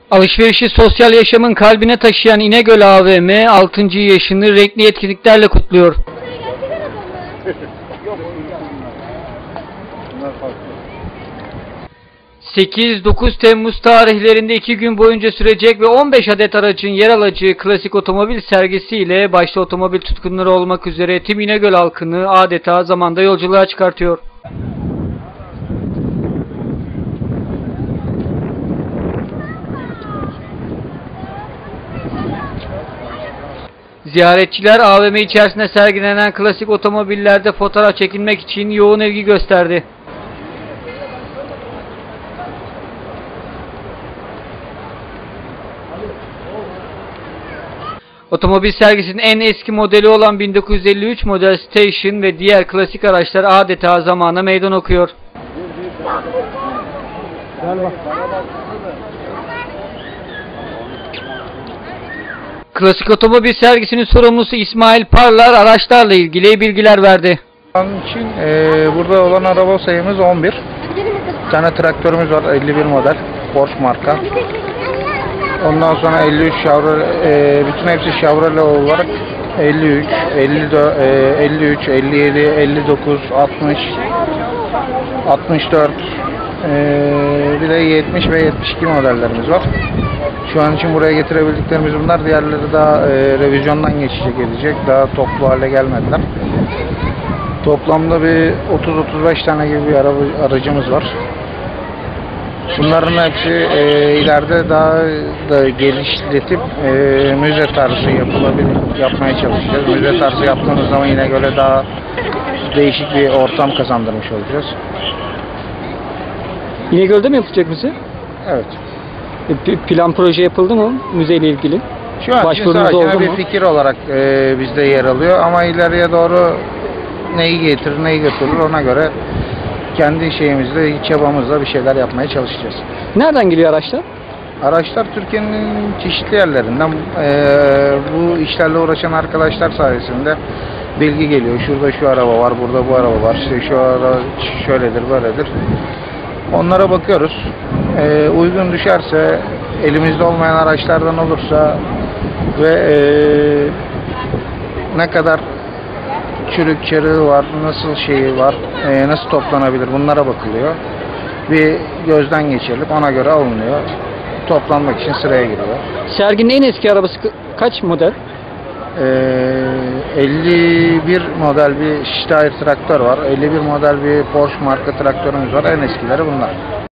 Alışverişi sosyal yaşamın kalbine taşıyan İnegöl AVM 6. yaşını renkli etkinliklerle kutluyor. 8-9 Temmuz tarihlerinde 2 gün boyunca sürecek ve 15 adet aracın yer alacağı klasik otomobil sergisiyle başta otomobil tutkunları olmak üzere tüm İnegöl halkını adeta zamanda yolculuğa çıkartıyor. Ziyaretçiler AVM içerisinde sergilenen klasik otomobillerde fotoğraf çekilmek için yoğun ilgi gösterdi. Otomobil sergisinin en eski modeli olan 1953 model Station ve diğer klasik araçlar adeta zamana meydan okuyor. Klasik otomobil sergisinin sorumlusu İsmail Parlar araçlarla ilgili bilgiler verdi. Şu an için burada olan araba sayımız 11. Bir tane traktörümüz var, 51 model, Porsche marka. Ondan sonra 53 Chevrolet, bütün hepsi Chevrolet olarak 53, 54, 53, 57, 59, 60, 64, bir de 70 ve 72 modellerimiz var. Şu an için buraya getirebildiklerimiz bunlar. Diğerleri daha revizyondan geçecek, edecek. Daha toplu hale gelmediler. Toplamda bir 30-35 tane gibi bir aracımız var. Bunların hepsi ileride daha da geliştirilip müze tarzı yapmaya çalışacağız. Müze tarzı yaptığımız zaman yine göre daha değişik bir ortam kazandırmış olacağız. İnegöl'de mi yapılacak müze? Evet. Plan proje yapıldı mı müzeyle ilgili? Şu an için sadece bir fikir olarak bizde yer alıyor ama ileriye doğru neyi getirir, neyi götürür ona göre kendi şeyimizle, çabamızla bir şeyler yapmaya çalışacağız. Nereden geliyor araçlar? Araçlar Türkiye'nin çeşitli yerlerinden. Bu işlerle uğraşan arkadaşlar sayesinde bilgi geliyor. Şurada şu araba var, burada bu araba var. İşte şu araba şöyledir, böyledir. Onlara bakıyoruz. Uygun düşerse, elimizde olmayan araçlardan olursa ve ne kadar çürük çarığı var, nasıl şeyi var, nasıl toplanabilir bunlara bakılıyor. Bir gözden geçirilip ona göre alınıyor. Toplanmak için sıraya giriyor. Serginin en eski arabası kaç model? 51 model bir Steyr traktör var. 51 model bir Porsche marka traktörümüz var. En eskileri bunlar.